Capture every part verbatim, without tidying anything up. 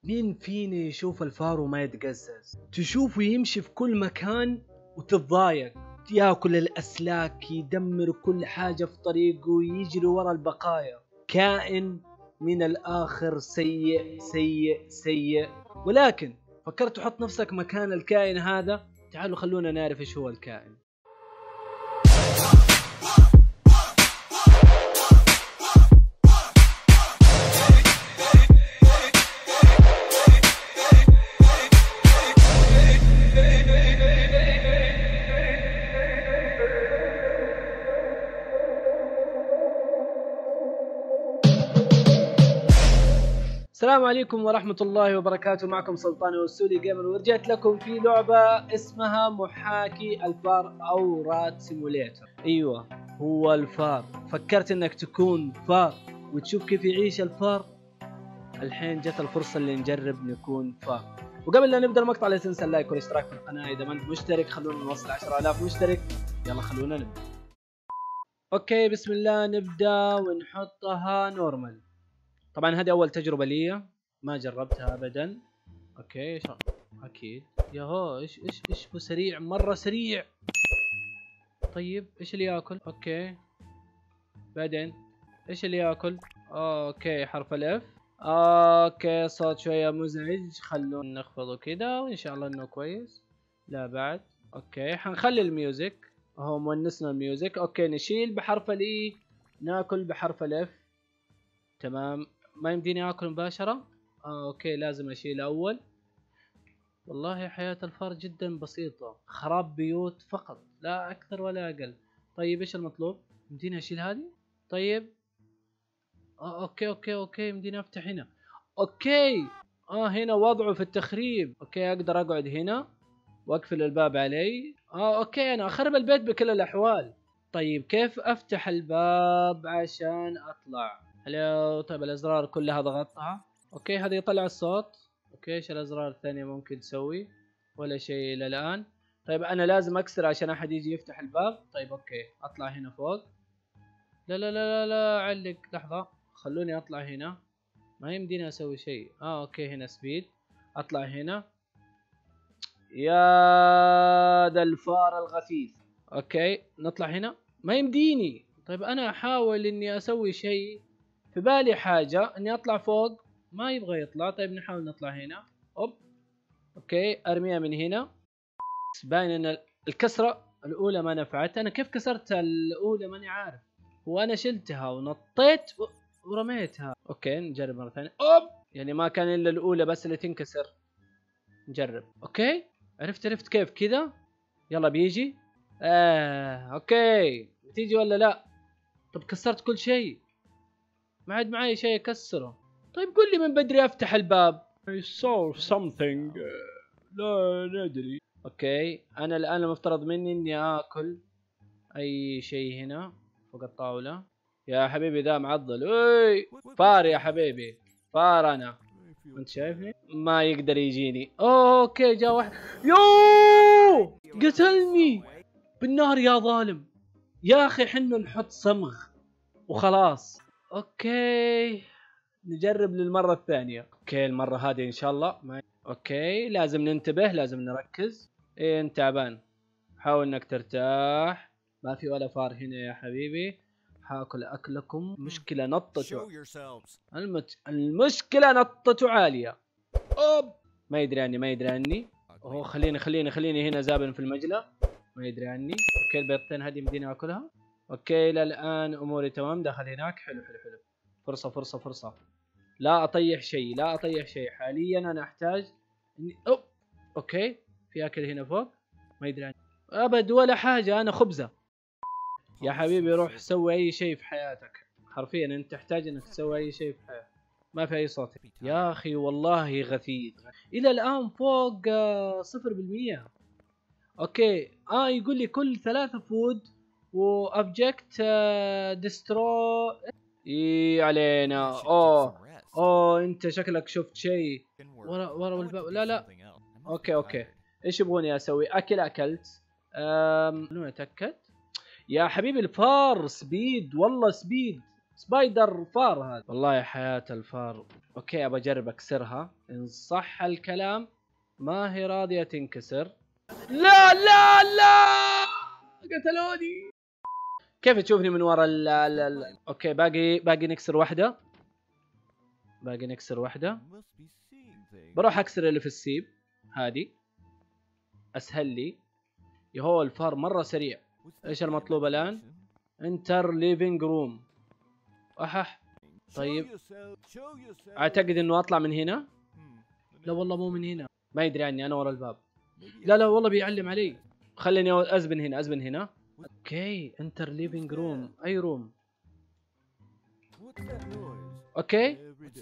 مين فينا يشوف الفار وما يتقزز؟ تشوفه يمشي في كل مكان وتتضايق، ياكل الأسلاك، يدمر كل حاجة في طريقه ويجري ورا البقايا. كائن من الآخر سيء سيء سيء. ولكن فكرت تحط نفسك مكان الكائن هذا؟ تعالوا خلونا نعرف ايش هو الكائن. السلام عليكم ورحمة الله وبركاته. معكم سلطان والسولي جيمر، ورجعت لكم في لعبة اسمها محاكي الفار أو رات سيموليتر. أيوة هو الفار. فكرت انك تكون فار وتشوف كيف يعيش الفار؟ الحين جت الفرصة اللي نجرب نكون فار. وقبل لا نبدأ المقطع لا تنسى اللايك والاشتراك في القناة إذا ما أنت مشترك. خلونا نوصل عشرة آلاف مشترك. يلا خلونا نبدأ. اوكي بسم الله نبدأ ونحطها نورمال. طبعا هذه اول تجربة لي، ما جربتها ابدا. اوكي شو اكيد ياهو ايش ايش ايش هو سريع مرة سريع. طيب ايش اللي ياكل؟ اوكي بعدين ايش اللي ياكل؟ اوكي حرف الاف. اوكي صوت شوية مزعج، خلونا نخفضه كده وان شاء الله انه كويس. لا بعد اوكي حنخلي الميوزك، هو مونسنا الميوزك. اوكي نشيل بحرف الاي، ناكل بحرف الاف. تمام. ما يمديني اكل مباشرة. آه اوكي لازم اشيل اول. والله حياة الفار جدا بسيطة، خراب بيوت فقط لا اكثر ولا اقل. طيب ايش المطلوب؟ يمديني اشيل هذه؟ طيب آه اوكي اوكي اوكي يمديني افتح هنا. اوكي اه هنا وضعه في التخريب. اوكي اقدر اقعد هنا واقفل الباب علي. اه اوكي انا اخرب البيت بكل الاحوال. طيب كيف افتح الباب عشان اطلع؟ هلو. طيب الازرار كلها ضغطتها. اوكي هذا يطلع الصوت. اوكي ايش الازرار الثانية ممكن تسوي؟ ولا شيء الى الان. طيب انا لازم اكسر عشان احد يجي يفتح الباب. طيب اوكي اطلع هنا فوق. لا لا لا لا لا علق لحظة، خلوني اطلع هنا. ما يمديني اسوي شيء. اه اوكي هنا سبيد. اطلع هنا. يا ذا الفار الغثيث. اوكي نطلع هنا. ما يمديني. طيب انا احاول اني اسوي شيء، في بالي حاجة اني اطلع فوق ما يبغى يطلع. طيب نحاول نطلع هنا. اوب اوكي ارميها من هنا. باين ان الكسرة الاولى ما نفعت. انا كيف كسرت الاولى ماني عارف. وانا شلتها ونطيت ورميتها. اوكي نجرب مرة ثانية. اوب يعني ما كان الا الاولى بس اللي تنكسر. نجرب. اوكي عرفت عرفت كيف كذا. يلا بيجي. آه اوكي بتيجي ولا لا؟ طب كسرت كل شيء، ما عاد معي شيء اكسره. طيب قل لي من بدري افتح الباب. I saw something. لا ندري. اوكي انا الان المفترض مني اني اكل اي شيء هنا فوق الطاولة. يا حبيبي ذا معضل. اوي فار يا حبيبي، فار انا. انت شايفني؟ ما يقدر يجيني. أوه اوكي جاء واحد. يوه قتلني بالنار يا ظالم. يا اخي حنا نحط صمغ وخلاص. اوكي نجرب للمرة الثانية. اوكي المرة هذه ان شاء الله ما... اوكي لازم ننتبه، لازم نركز. ايه انت تعبان، حاول انك ترتاح. ما في ولا فار هنا يا حبيبي. حاكل اكلكم. مشكلة نطته. المت... المشكلة نطته عالية. اوب ما يدري عني ما يدري عني. اوه خليني خليني خليني هنا زابن في المجلة. ما يدري عني. اوكي البيضتين هذه يمديني اكلها. اوكي الى الان اموري تمام. دخل هناك. حلو حلو حلو. فرصة فرصة فرصة. لا اطيح شيء لا اطيح شيء حاليا. انا احتاج اني أوب. اوكي في اكل هنا فوق. ما يدري عني ابد ولا حاجة. انا خبزة يا حبيبي. روح سوي اي شيء في حياتك. حرفيا انت تحتاج انك تسوي اي شيء في حياتك. ما في اي صوت يا اخي والله غثيث. الى الان فوق صفر بالمية. اوكي اه يقول لي كل ثلاثة فود وابجكت ديسترو. اي علينا. اوه اوه انت شكلك شفت شيء ورا ورا الباب. لا لا اوكي اوكي ايش يبغوني اسوي؟ اكل اكلت. امم اتاكد يا حبيبي. الفار سبيد والله سبيد. سبايدر فار هذا. والله يا حياة الفار. اوكي ابى اجرب اكسرها، ان صح الكلام ما هي راضية تنكسر. لا لا لا قتلوني. كيف تشوفني من ورا ال ال ال اوكي باقي باقي نكسر واحدة، باقي نكسر واحدة. بروح اكسر اللي في السيب هذه اسهل لي. يهو الفار مرة سريع. ايش المطلوب الان؟ انتر ليفينج روم. احح طيب اعتقد انه اطلع من هنا. لا والله مو من هنا، ما يدري عني انا ورا الباب. لا لا والله بيعلم علي. خليني ازبن هنا ازبن هنا. اوكي انتر ليفينج روم. اي روم؟ اوكي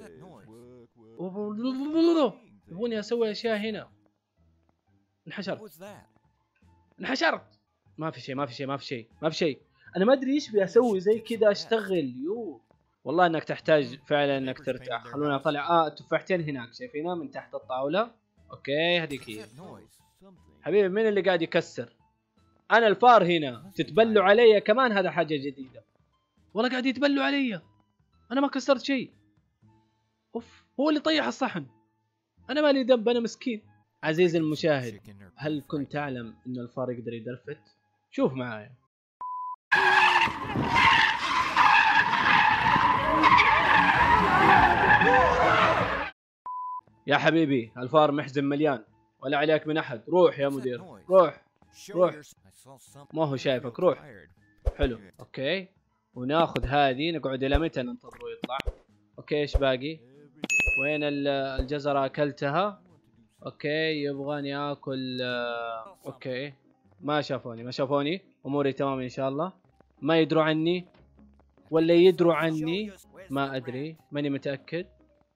يبوني اسوي اشياء هنا. انحشرت انحشرت. ما في شيء ما في شيء ما في شيء ما في شيء. انا ما ادري ايش بسوي زي كذا اشتغل. يو والله انك تحتاج فعلا انك ترتاح. خلونا اطلع اه تفاحتين هناك شايفينها من تحت الطاوله. اوكي هذيك هي. حبيبي مين اللي قاعد يكسر؟ انا الفار هنا. تتبلوا علي كمان، هذا حاجه جديده. والله قاعد يتبلوا علي، انا ما كسرت شيء. اوف هو اللي طيح الصحن، انا مالي ذنب، انا مسكين. عزيزي المشاهد، هل كنت تعلم انه الفار يقدر يدرفت؟ شوف معايا. يا حبيبي الفار محزن مليان، ولا عليك من احد. روح يا مدير روح روح، ما هو شايفك. روح. حلو اوكي وناخذ هذه. نقعد الى متى ننتظره يطلع؟ اوكي ايش باقي؟ وين الجزرة؟ اكلتها. اوكي يبغاني اكل. اوكي ما شافوني ما شافوني اموري تمام ان شاء الله. ما يدروا عني ولا يدروا عني؟ ما ادري ماني متاكد،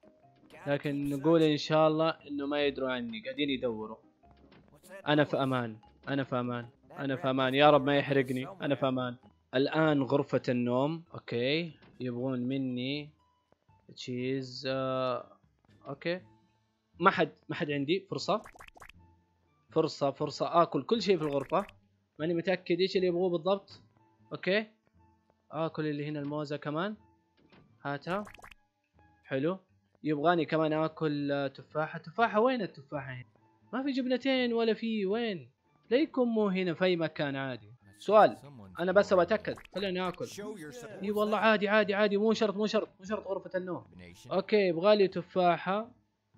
لكن نقول ان شاء الله انه ما يدروا عني. قاعدين يدوروا. انا في امان انا في امان انا في امان. يا رب ما يحرقني. انا في امان. الان غرفة النوم. اوكي يبغون مني تشيز. آه. اوكي ما حد ما حد عندي فرصة فرصة فرصة اكل كل شيء في الغرفة. ماني متأكد ايش اللي يبغوه بالضبط. اوكي اكل اللي هنا الموزة كمان. هاتها. حلو. يبغاني كمان اكل تفاحة. تفاحة وين التفاحة هنا؟ ما في جبنتين ولا في وين؟ ليكم مو هنا في اي مكان عادي. سؤال انا بس بتاكد. خليني اكل. اي والله عادي عادي عادي مو شرط مو شرط مو شرط غرفة النوم. اوكي يبغالي تفاحة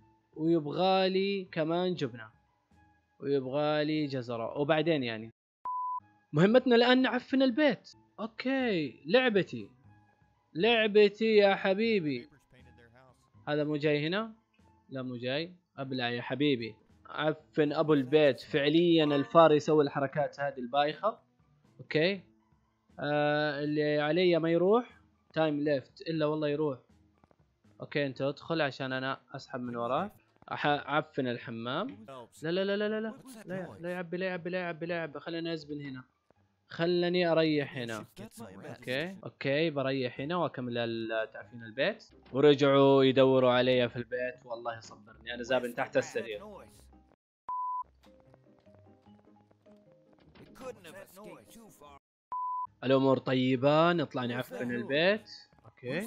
ويبغالي كمان جبنة ويبغالي جزرة وبعدين يعني مهمتنا الان نعفن البيت. اوكي لعبتي لعبتي يا حبيبي. هذا مو جاي هنا؟ لا مو جاي. ابلع يا حبيبي. عفن ابو البيت. فعليا الفار يسوي الحركات هذه البايخة. اوكي آه اللي علي ما يروح. تايم ليفت الا والله يروح. اوكي انت ادخل عشان انا اسحب من وراك. عفن الحمام. لا لا لا لا لا لا لا, لا يعبي لا يعبي لا يعبي لا يعبي. خليني ازبن هنا. خلني اريح هنا. اوكي اوكي بريح هنا واكمل تعفين البيت. ورجعوا يدوروا علي في البيت. والله صبرني انا زابن تحت السرير. الامور طيبة. نطلع نعفن البيت. اوكي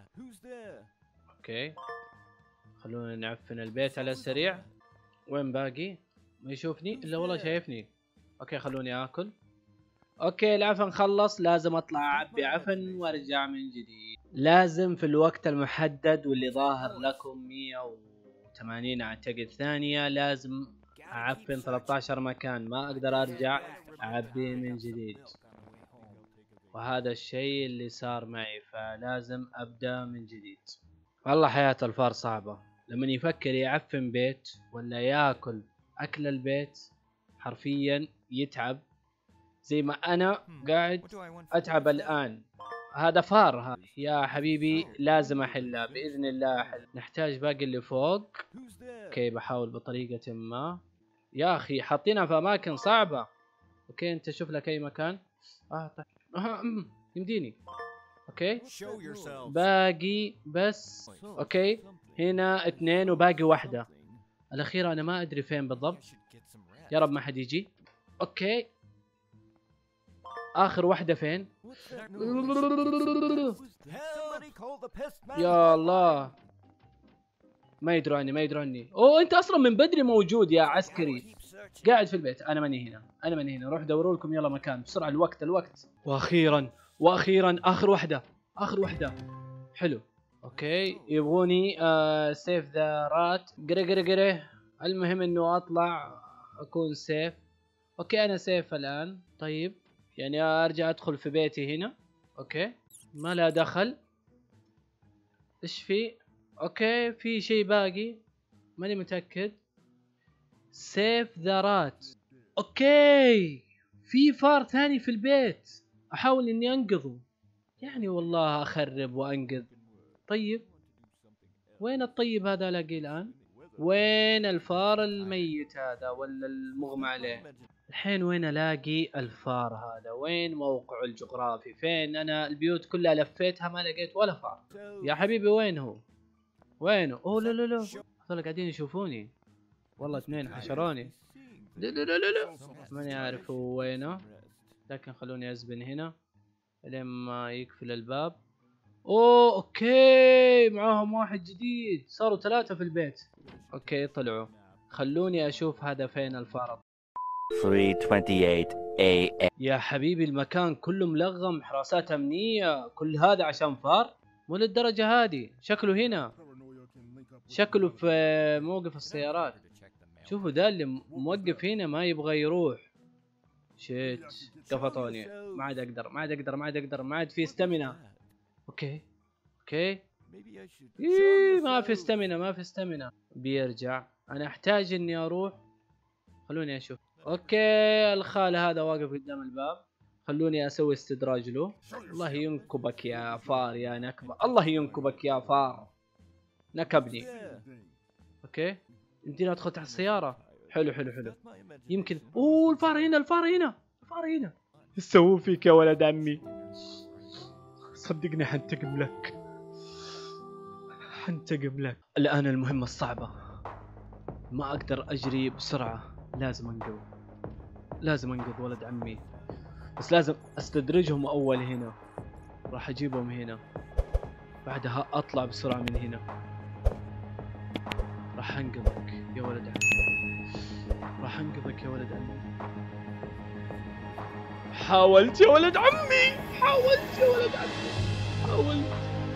اوكي خلونا نعفن البيت على السريع. وين باقي؟ ما يشوفني الا والله شايفني. اوكي خلوني اكل. اوكي العفن خلص. لازم اطلع اعبي عفن وارجع من جديد. لازم في الوقت المحدد واللي ظاهر لكم مية وثمانين اعتقد ثانية لازم اعفن ثلاثة عشر مكان. ما اقدر ارجع اعبي من جديد، وهذا الشيء اللي صار معي، فلازم ابدا من جديد. والله حياة الفار صعبة. لما يفكر يعفن بيت ولا ياكل اكل البيت حرفيا يتعب زي ما انا قاعد اتعب الان. هذا فار ها. يا حبيبي لازم احلها باذن الله. احل. نحتاج باقي اللي فوق. اوكي بحاول بطريقة ما. يا اخي حاطينها في اماكن صعبة. اوكي انت شوف لك اي مكان. اه طيب آه يمديني. اوكي باقي بس. اوكي هنا اثنين وباقي واحدة. الاخيرة انا ما ادري فين بالضبط. يا رب ما حد يجي. اوكي اخر واحدة فين؟ يا الله ما يدروا عني ما يدروا عني. اوه انت اصلا من بدري موجود يا عسكري. قاعد في البيت. انا ماني هنا انا ماني هنا. روح دوروا لكم يلا مكان بسرعة. الوقت الوقت. واخيرا واخيرا اخر واحدة اخر واحدة. حلو اوكي يبغوني آه سيف ذا رات. قري قري قري. المهم انه اطلع اكون سيف. اوكي انا سيف الان. طيب يعني ارجع ادخل في بيتي هنا. اوكي ما لا دخل. ايش في؟ اوكي في شيء باقي ماني متأكد. سيف ذا رات. اوكي في فار ثاني في البيت احاول اني انقذه. يعني والله اخرب وانقذ. طيب وين الطيب هذا الاقيه الان؟ وين الفار الميت هذا ولا المغمى عليه؟ الحين وين الاقي الفار هذا؟ وين موقعه الجغرافي؟ فين؟ انا البيوت كلها لفيتها ما لقيت ولا فار. يا حبيبي وين هو؟ وينه؟ اوه لا لا لا هذول قاعدين يشوفوني. والله اثنين حشروني. لا لا لا لا ماني عارف هو وينه، لكن خلوني ازبن هنا لين ما يقفل الباب. اوه اوكي معاهم واحد جديد. صاروا ثلاثة في البيت. اوكي طلعوا. خلوني اشوف هذا فين الفار. ثلاثة وثمانية إيه إم. يا حبيبي المكان كله ملغم حراسات امنية. كل هذا عشان فار؟ مو للدرجة هذه. شكله هنا. شكله في موقف السيارات. شوفوا ده اللي موقف هنا ما يبغى يروح. شيت قفطوني. ما عاد اقدر ما عاد اقدر ما عاد اقدر ما عاد في استمنة. اوكي اوكي إيه ما في استمنة ما في استمنة. بيرجع. انا احتاج اني اروح. خلوني اشوف. اوكي الخال هذا واقف قدام الباب. خلوني اسوي استدراج له. الله ينكبك يا فار يا نكبة. الله ينكبك يا فار. نكبني. اوكي يمدينا ادخل تحت السيارة. حلو حلو حلو. يمكن اوه الفار هنا الفار هنا الفار هنا. ايش سووا فيك يا ولد عمي؟ صدقني حنتقم لك حنتقم لك. الآن المهمة الصعبة. ما أقدر أجري بسرعة. لازم أنقذ لازم أنقذ ولد عمي. بس لازم أستدرجهم أول هنا. راح أجيبهم هنا بعدها أطلع بسرعة من هنا. راح أنقذك يا ولد عمي. راح أنقذك يا ولد عمي. حاولت يا ولد عمي. حاولت يا ولد عمي. حاولت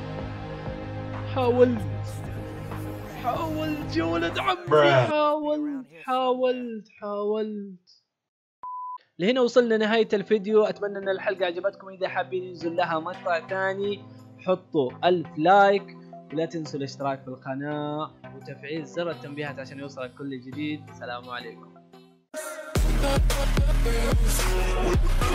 حاولت حاولت يا ولد عمي. حاولت حاولت حاولت. لهنا وصلنا نهاية الفيديو. أتمنى أن الحلقة عجبتكم. إذا حابين ينزل لها مقطع ثاني حطوا ألف لايك ولا تنسوا الاشتراك في القناة وتفعيل زر التنبيهات عشان يوصلك كل جديد. السلام عليكم.